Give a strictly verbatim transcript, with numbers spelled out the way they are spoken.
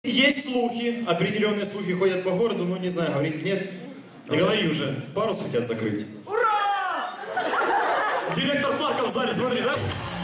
Есть слухи, определенные слухи ходят по городу, но не знаю, говорить нет. Да говори уже, парус хотят закрыть. Ура! Директор парка в зале, смотри, да?